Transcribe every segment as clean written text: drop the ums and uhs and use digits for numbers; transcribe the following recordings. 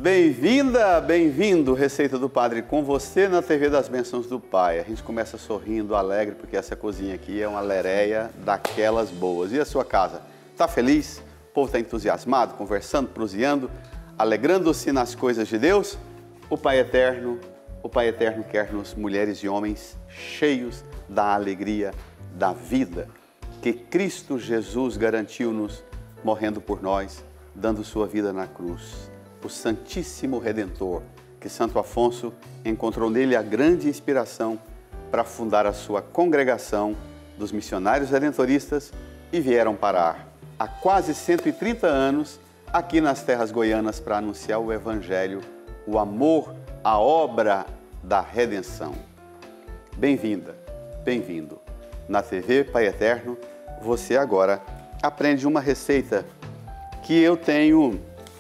Bem-vinda, bem-vindo, Receita do Padre, com você na TV das Bênçãos do Pai. A gente começa sorrindo, alegre, porque essa cozinha aqui é uma lereia daquelas boas. E a sua casa? Está feliz? O povo está entusiasmado, conversando, proseando, alegrando-se nas coisas de Deus? O Pai Eterno quer-nos, mulheres e homens, cheios da alegria da vida que Cristo Jesus garantiu-nos, morrendo por nós, dando sua vida na cruz. O Santíssimo Redentor, que Santo Afonso encontrou nele a grande inspiração para fundar a sua congregação dos missionários redentoristas e vieram parar há quase 130 anos aqui nas terras goianas para anunciar o Evangelho, o amor, a obra da redenção. Bem-vinda, bem-vindo. Na TV Pai Eterno, você agora aprende uma receita que eu tenho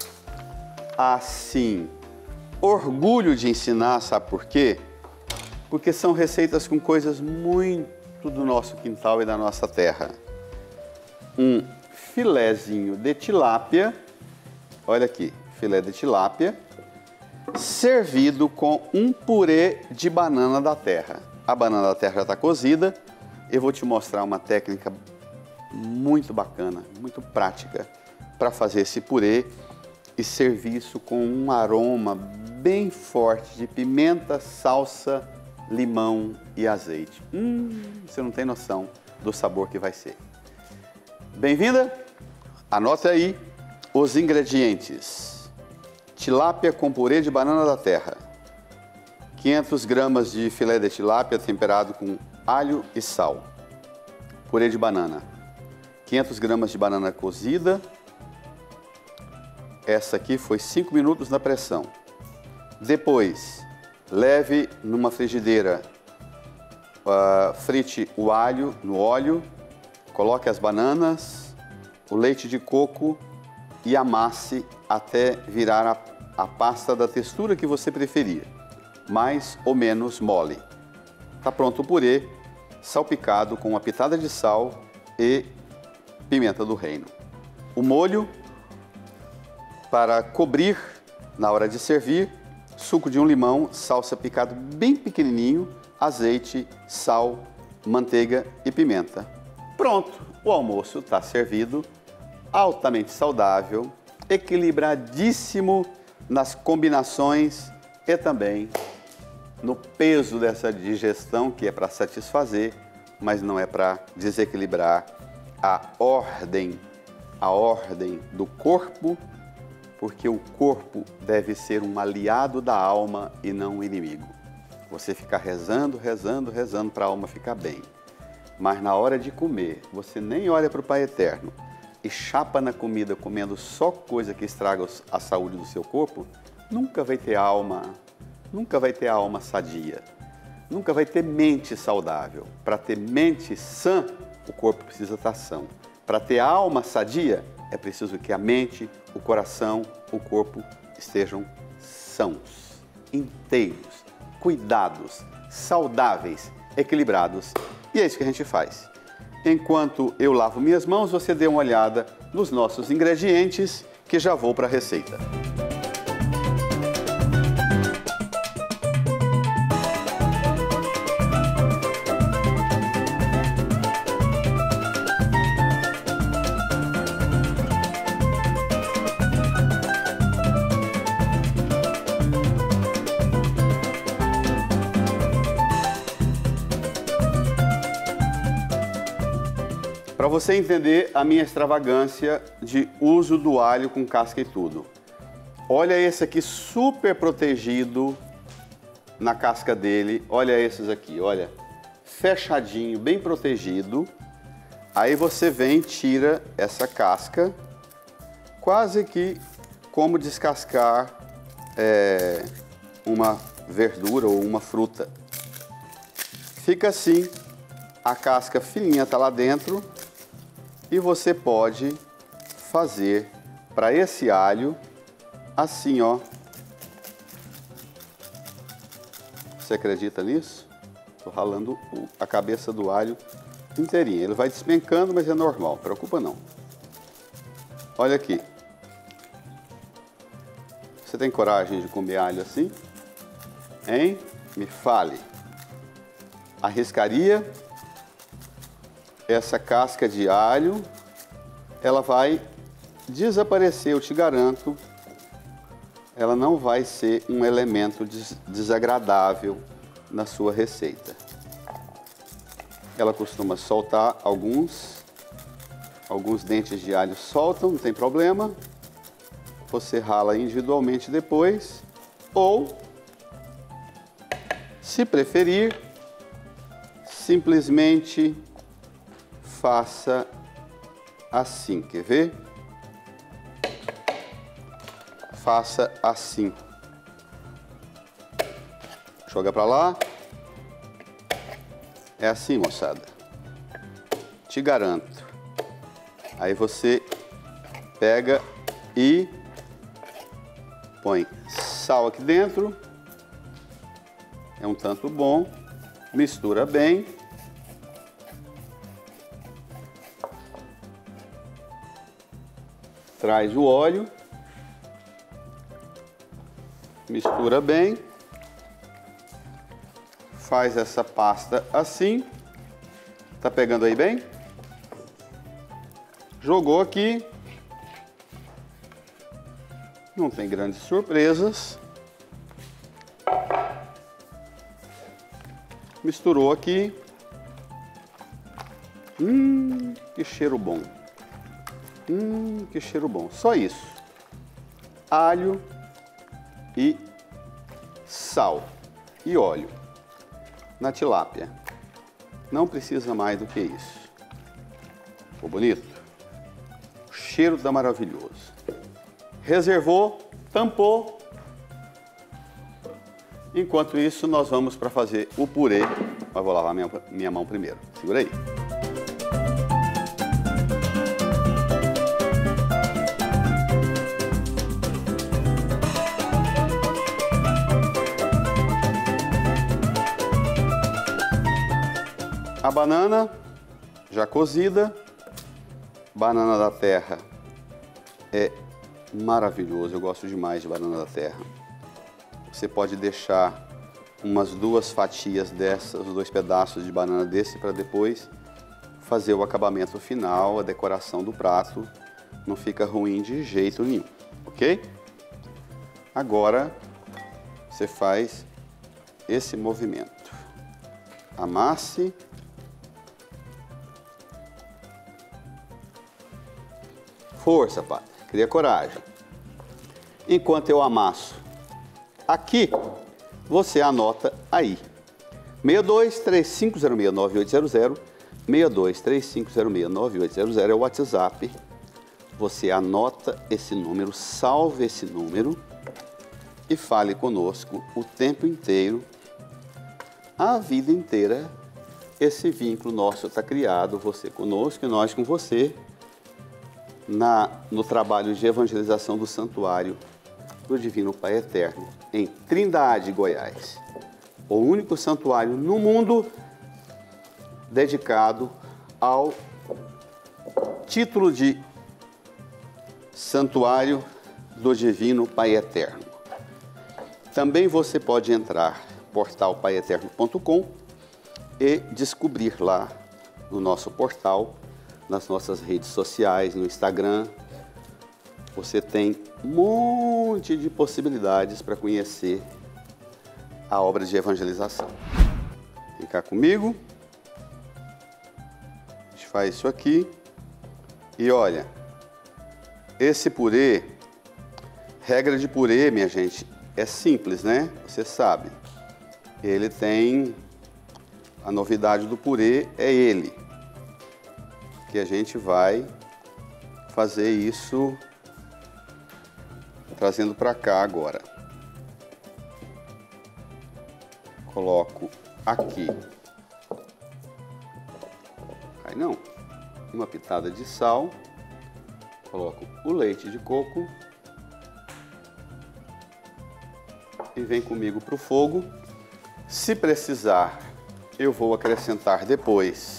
assim, orgulho de ensinar, sabe por quê? Porque são receitas com coisas muito do nosso quintal e da nossa terra. Um filézinho de tilápia, olha aqui, filé de tilápia, servido com um purê de banana da terra. A banana da terra já está cozida, eu vou te mostrar uma técnica muito bacana, muito prática para fazer esse purê e servir isso com um aroma bem forte de pimenta, salsa, limão e azeite. Você não tem noção do sabor que vai ser. Bem-vinda? Anote aí os ingredientes. Tilápia com purê de banana da terra. 500 gramas de filé de tilápia temperado com alho e sal. Purê de banana. 500 gramas de banana cozida. Essa aqui foi 5 minutos na pressão. Depois, leve numa frigideira, frite o alho no óleo, coloque as bananas, o leite de coco e amasse até virar a pasta da textura que você preferir, mais ou menos mole. Está pronto o purê, salpicado com uma pitada de sal e pimenta do reino. O molho para cobrir na hora de servir, suco de um limão, salsa picado bem pequenininho, azeite, sal, manteiga e pimenta. Pronto, o almoço está servido, altamente saudável, equilibradíssimo nas combinações e também no peso dessa digestão, que é para satisfazer, mas não é para desequilibrar a ordem do corpo, porque o corpo deve ser um aliado da alma e não um inimigo. Você fica rezando para a alma ficar bem. Mas na hora de comer, você nem olha para o Pai Eterno e chapa na comida comendo só coisa que estraga a saúde do seu corpo, nunca vai ter alma sadia, nunca vai ter mente saudável. Para ter mente sã, o corpo precisa estar são. Para ter alma sadia, é preciso que a mente, o coração, o corpo estejam sãos, inteiros, cuidados, saudáveis, equilibrados. E é isso que a gente faz. Enquanto eu lavo minhas mãos, você dê uma olhada nos nossos ingredientes, que já vou para a receita. Para você entender a minha extravagância de uso do alho com casca e tudo. Olha esse aqui super protegido na casca dele. Olha esses aqui, olha. Fechadinho, bem protegido. Aí você vem e tira essa casca, quase que como descascar uma verdura ou uma fruta. Fica assim, a casca fininha está lá dentro. E você pode fazer para esse alho assim, ó. Você acredita nisso? Estou ralando a cabeça do alho inteirinha. Ele vai despencando, mas é normal, não preocupa não. Olha aqui. Você tem coragem de comer alho assim? Hein? Me fale. Arriscaria? Essa casca de alho, ela vai desaparecer, eu te garanto. Ela não vai ser um elemento desagradável na sua receita. Ela costuma soltar alguns dentes de alho soltam, não tem problema. Você rala individualmente depois, ou, se preferir, simplesmente faça assim, quer ver? Faça assim. Joga para lá. É assim, moçada. Te garanto. Aí você pega e põe sal aqui dentro. É um tanto bom. Mistura bem. Traz o óleo. Mistura bem. Faz essa pasta assim. Tá pegando aí bem? Jogou aqui. Não tem grandes surpresas. Misturou aqui. Que cheiro bom. Que cheiro bom. Só isso. Alho e sal e óleo na tilápia. Não precisa mais do que isso. Ficou bonito? O cheiro tá maravilhoso. Reservou, tampou. Enquanto isso, nós vamos para fazer o purê. Mas vou lavar minha mão primeiro. Segura aí. A banana já cozida, banana da terra é maravilhoso, eu gosto demais de banana da terra. Você pode deixar umas 2 fatias dessas, 2 pedaços de banana desse para depois fazer o acabamento final, a decoração do prato, não fica ruim de jeito nenhum, ok? Agora você faz esse movimento, amasse. Força, pai. Cria coragem. Enquanto eu amasso aqui, você anota aí. 6235069800, 6235069800 é o WhatsApp. Você anota esse número, salve esse número e fale conosco o tempo inteiro, a vida inteira. Esse vínculo nosso está criado, você conosco e nós com você, no trabalho de evangelização do Santuário do Divino Pai Eterno, em Trindade, Goiás. O único santuário no mundo dedicado ao título de Santuário do Divino Pai Eterno. Também você pode entrar no portal paieterno.com e descobrir lá no nosso portal, nas nossas redes sociais, no Instagram. Você tem um monte de possibilidades para conhecer a obra de evangelização. Vem cá comigo. A gente faz isso aqui. E olha, esse purê, regra de purê, minha gente, é simples, né? Você sabe. Ele tem, a novidade do purê é ele. Que a gente vai fazer isso trazendo para cá agora. Coloco aqui. Aí não. Uma pitada de sal. Coloco o leite de coco. E vem comigo para o fogo. Se precisar, eu vou acrescentar depois.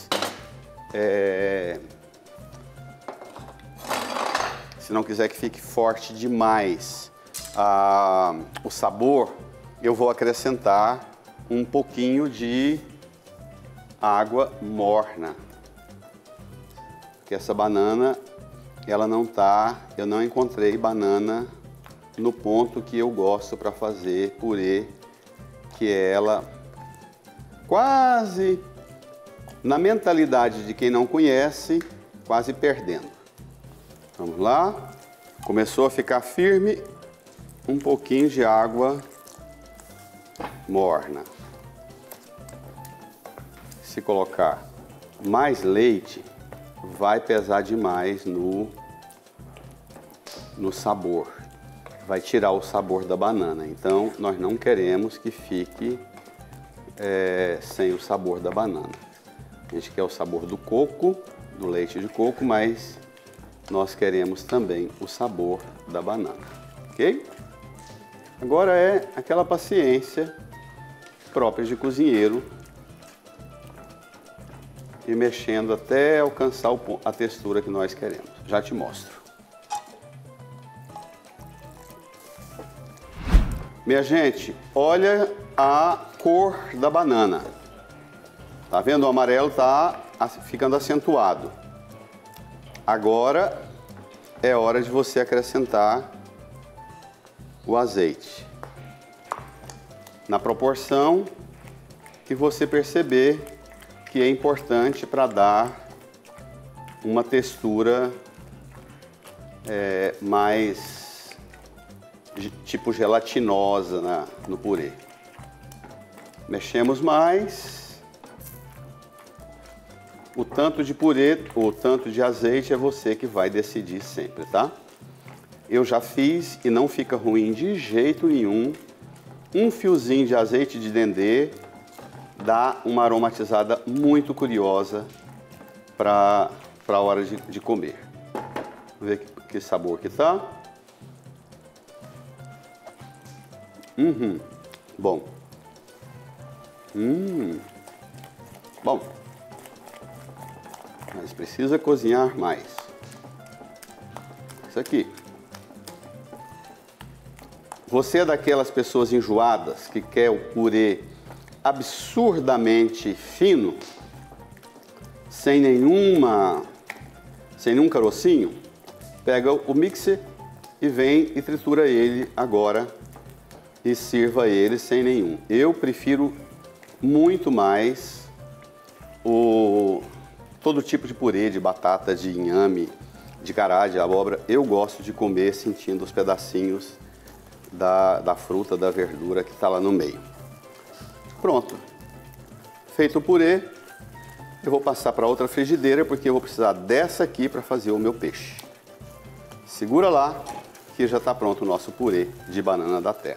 Se não quiser que fique forte demais, o sabor, eu vou acrescentar um pouquinho de água morna. Porque essa banana, ela não tá, eu não encontrei banana no ponto que eu gosto para fazer purê, que é ela quase, na mentalidade de quem não conhece, quase perdendo. Vamos lá. Começou a ficar firme, um pouquinho de água morna. Se colocar mais leite, vai pesar demais no sabor. Vai tirar o sabor da banana. Então, nós não queremos que fique sem o sabor da banana. A gente quer o sabor do coco, do leite de coco, mas nós queremos também o sabor da banana, ok? Agora é aquela paciência própria de cozinheiro, e mexendo até alcançar a textura que nós queremos. Já te mostro. Minha gente, olha a cor da banana. Tá vendo? O amarelo tá ficando acentuado. Agora é hora de você acrescentar o azeite. Na proporção que você perceber que é importante para dar uma textura mais tipo gelatinosa no purê. Mexemos mais. O tanto de purê, o tanto de azeite é você que vai decidir sempre, tá? Eu já fiz e não fica ruim de jeito nenhum. Um fiozinho de azeite de dendê dá uma aromatizada muito curiosa para a hora de comer. Vamos ver que sabor que tá. Bom. Bom. Mas precisa cozinhar mais. Isso aqui. Você é daquelas pessoas enjoadas que quer o purê absurdamente fino, sem nenhum carocinho? Pega o mixer e vem e tritura ele agora e sirva ele sem nenhum. Eu prefiro muito mais todo tipo de purê, de batata, de inhame, de cará, de abóbora. Eu gosto de comer sentindo os pedacinhos da fruta, da verdura que está lá no meio. Pronto. Feito o purê, eu vou passar para outra frigideira, porque eu vou precisar dessa aqui para fazer o meu peixe. Segura lá, que já está pronto o nosso purê de banana da terra.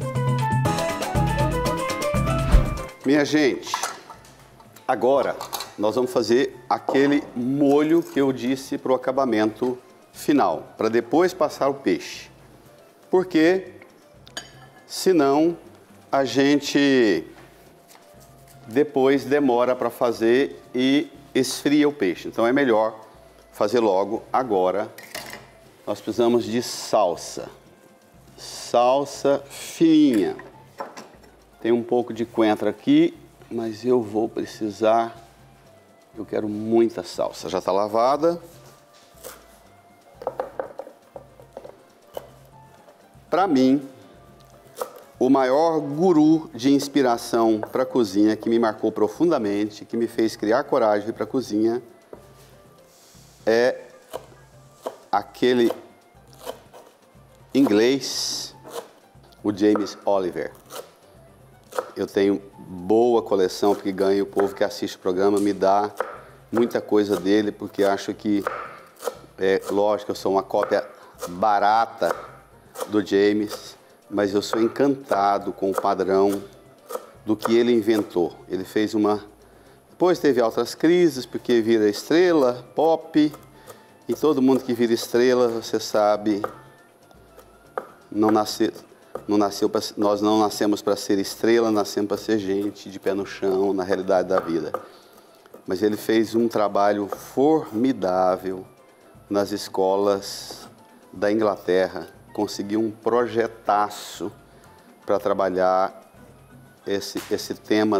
Minha gente, agora nós vamos fazer aquele molho que eu disse para o acabamento final, para depois passar o peixe. Porque senão a gente depois demora para fazer e esfria o peixe. Então é melhor fazer logo agora. Nós precisamos de salsa. Salsa fininha. Tem um pouco de coentro aqui, mas eu vou precisar. Eu quero muita salsa. Já está lavada. Para mim, o maior guru de inspiração para a cozinha, que me marcou profundamente, que me fez criar coragem para a cozinha, é aquele inglês, o Jamie Oliver. Eu tenho boa coleção, porque ganho, o povo que assiste o programa me dá muita coisa dele, porque acho que, lógico, eu sou uma cópia barata do James, mas eu sou encantado com o padrão do que ele inventou. Ele fez depois teve outras crises, porque vira estrela, pop, e todo mundo que vira estrela, você sabe, nós não nascemos para ser estrela, nascemos para ser gente de pé no chão, na realidade da vida. Mas ele fez um trabalho formidável nas escolas da Inglaterra consegui um projetaço para trabalhar esse tema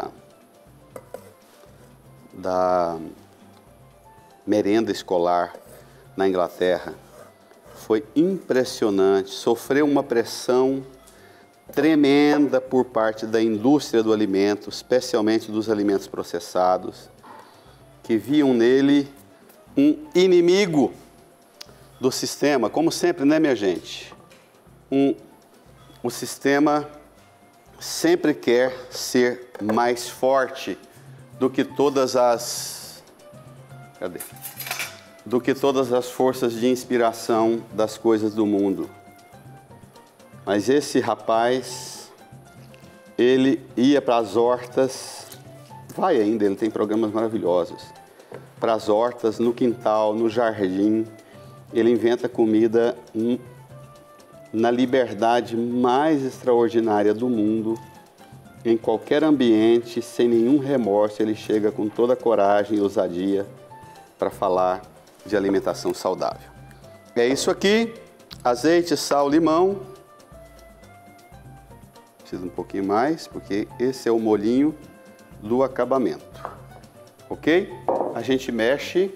da merenda escolar na Inglaterra. Foi impressionante, sofreu uma pressão tremenda por parte da indústria do alimento, especialmente dos alimentos processados, que viam nele um inimigo do sistema, como sempre, né, minha gente? O sistema sempre quer ser mais forte do que todas as forças de inspiração das coisas do mundo. Mas esse rapaz, ele ia para as hortas, vai ainda, ele tem programas maravilhosos, para as hortas, no quintal, no jardim, ele inventa comida na liberdade mais extraordinária do mundo, em qualquer ambiente, sem nenhum remorso, ele chega com toda a coragem e ousadia para falar de alimentação saudável. É isso aqui, azeite, sal, limão. Precisa um pouquinho mais, porque esse é o molhinho do acabamento. Ok? A gente mexe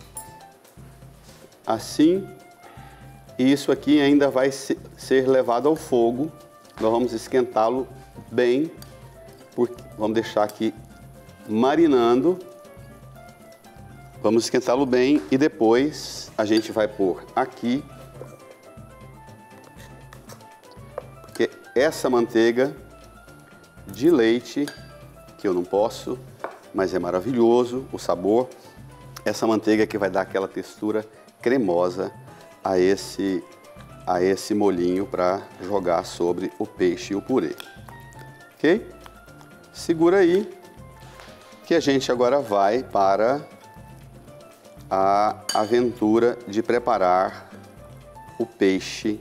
assim, e isso aqui ainda vai ser levado ao fogo. Nós vamos esquentá-lo bem, vamos deixar aqui marinando. Vamos esquentá-lo bem e depois a gente vai pôr aqui, porque essa manteiga de leite, que eu não posso, mas é maravilhoso o sabor, essa manteiga que vai dar aquela textura cremosa a esse molhinho para jogar sobre o peixe e o purê. Ok? Segura aí, que a gente agora vai para a aventura de preparar o peixe.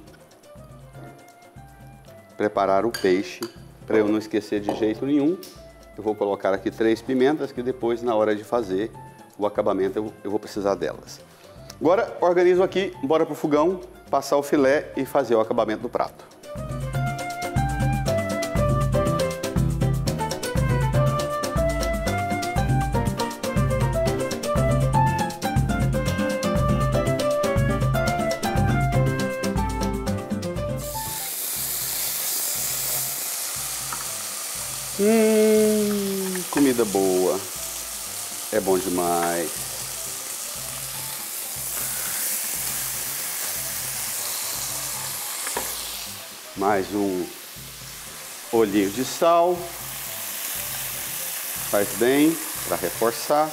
Para eu não esquecer de jeito nenhum, eu vou colocar aqui 3 pimentas, que depois, na hora de fazer o acabamento, eu vou precisar delas. Agora, organizo aqui, bora pro fogão, passar o filé e fazer o acabamento do prato. Comida boa, é bom demais. Mais um olhinho de sal, faz bem para reforçar.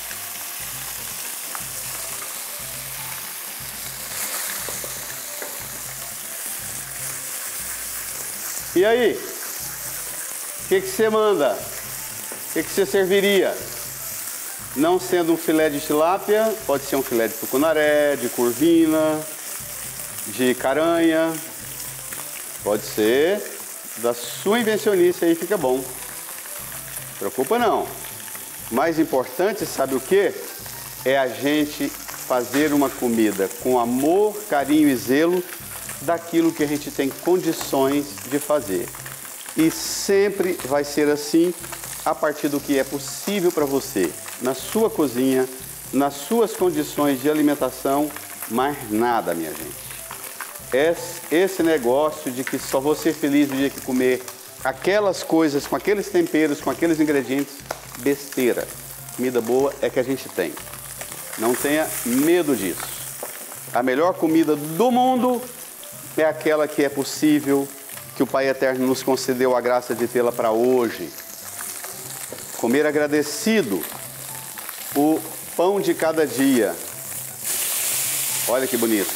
E aí? O que você manda? O que você serviria? Não sendo um filé de tilápia, pode ser um filé de tucunaré, de curvina, de caranha. Pode ser da sua invencionice aí, fica bom. Preocupa não. Mais importante, sabe o quê? É a gente fazer uma comida com amor, carinho e zelo daquilo que a gente tem condições de fazer. E sempre vai ser assim a partir do que é possível para você, na sua cozinha, nas suas condições de alimentação, mais nada, minha gente. Esse negócio de que só vou ser feliz no dia que comer aquelas coisas, com aqueles temperos, com aqueles ingredientes, besteira. Comida boa é que a gente tem. Não tenha medo disso. A melhor comida do mundo é aquela que é possível, que o Pai Eterno nos concedeu a graça de tê-la para hoje. Comer agradecido o pão de cada dia. Olha que bonito.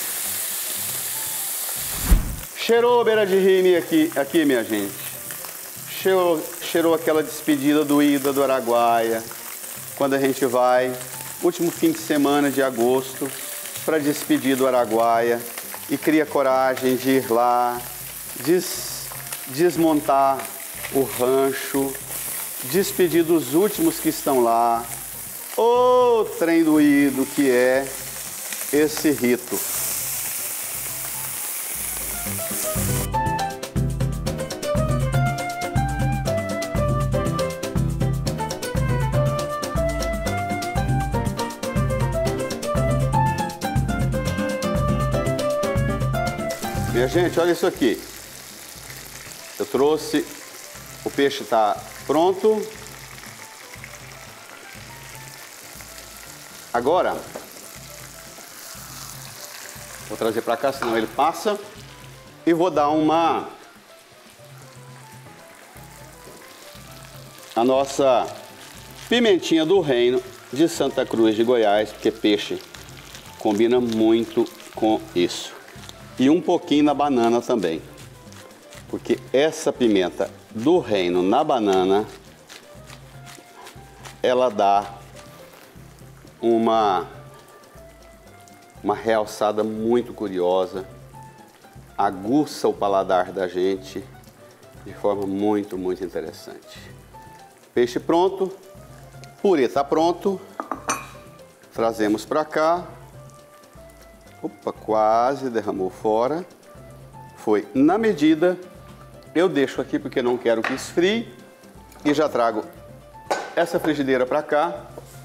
Cheirou beira de rime aqui, minha gente. Cheirou aquela despedida do Ida do Araguaia, quando a gente vai, último fim de semana de agosto, para despedir do Araguaia e cria coragem de ir lá, desmontar o rancho, despedir dos últimos que estão lá. Ô trem doído que é esse rito. Minha gente, olha isso aqui. Eu trouxe, o peixe está pronto. Agora, vou trazer para cá, senão ele passa. E vou dar a nossa pimentinha do reino de Santa Cruz de Goiás, porque peixe combina muito com isso. E um pouquinho na banana também, porque essa pimenta do reino na banana, ela dá uma realçada muito curiosa, aguça o paladar da gente de forma muito, muito interessante. Peixe pronto, purê está pronto, trazemos para cá. Opa, quase derramou fora. Foi na medida. Eu deixo aqui porque não quero que esfrie. E já trago essa frigideira para cá,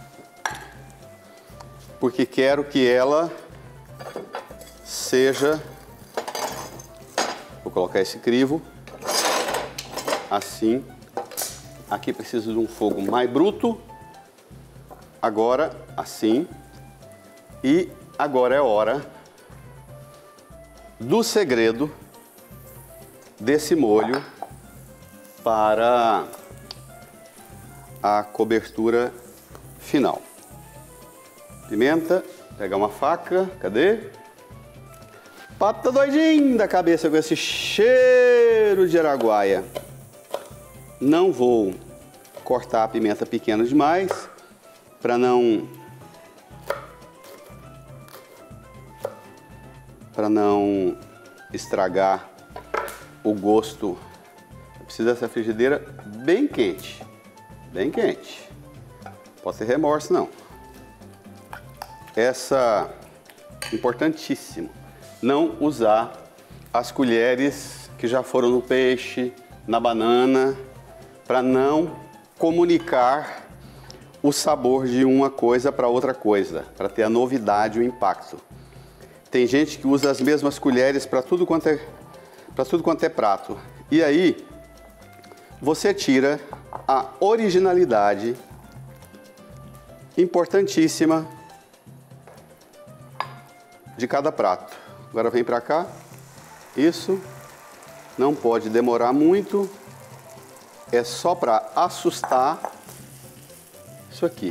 porque quero que ela seja... Vou colocar esse crivo. Assim. Aqui preciso de um fogo mais bruto. Agora, assim. E agora é hora do segredo desse molho para a cobertura final. Pimenta, pegar uma faca, cadê? Pato tá doidinho da cabeça com esse cheiro de araguaia. Não vou cortar a pimenta pequena demais, para não estragar o gosto. Eu preciso dessa frigideira bem quente, bem quente. Pode ter remorso não. Essa, importantíssimo, não usar as colheres que já foram no peixe, na banana, para não comunicar o sabor de uma coisa para outra coisa, para ter a novidade, o impacto. Tem gente que usa as mesmas colheres para tudo quanto é prato. E aí, você tira a originalidade importantíssima de cada prato. Agora vem para cá. Isso. Não pode demorar muito. É só para assustar isso aqui.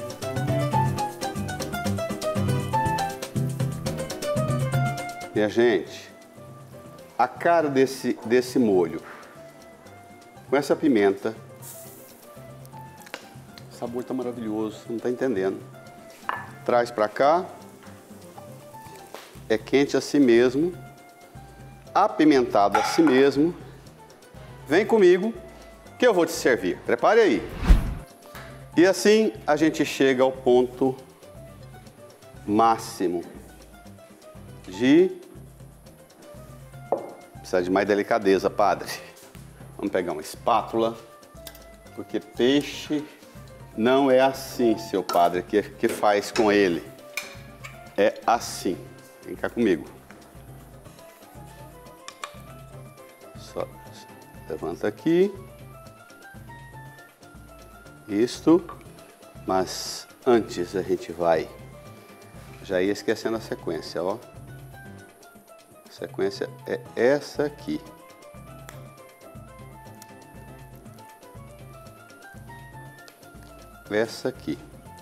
Minha gente, a cara desse molho, com essa pimenta, o sabor tá maravilhoso, você não tá entendendo. Traz para cá, é quente assim mesmo, apimentado assim mesmo. Vem comigo que eu vou te servir. Prepare aí. E assim a gente chega ao ponto máximo de... Precisa de mais delicadeza, padre. Vamos pegar uma espátula, porque peixe não é assim, seu padre, que faz com ele. É assim. Vem cá comigo. Só levanta aqui. Isto. Mas antes a gente vai já ia esquecendo a sequência, ó. A sequência é essa aqui. Essa aqui.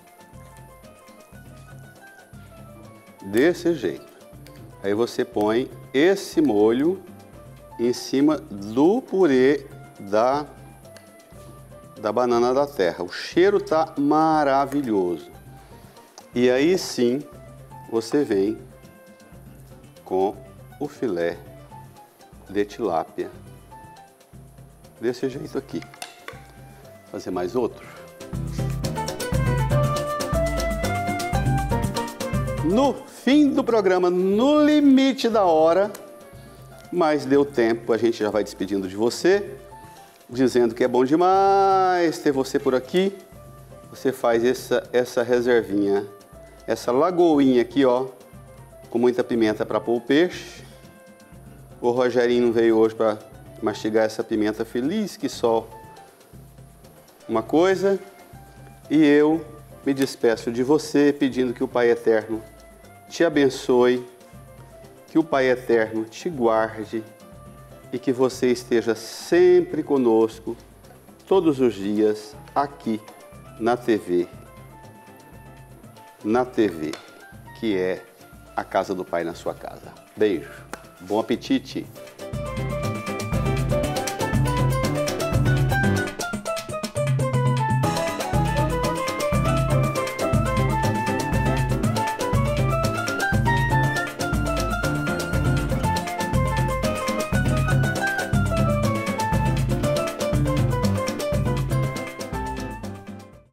Desse jeito. Aí você põe esse molho em cima do purê da banana da terra. O cheiro tá maravilhoso. E aí sim, você vem com o filé de tilápia. Desse jeito aqui. Vou fazer mais outro. No fim do programa, no limite da hora, mas deu tempo, a gente já vai despedindo de você, dizendo que é bom demais ter você por aqui. Você faz essa reservinha, essa lagoinha aqui, ó, com muita pimenta para pôr o peixe. O Rogerinho não veio hoje para mastigar essa pimenta feliz que só uma coisa. E eu me despeço de você pedindo que o Pai Eterno te abençoe, que o Pai Eterno te guarde e que você esteja sempre conosco, todos os dias, aqui na TV, que é a casa do Pai na sua casa. Beijo, bom apetite!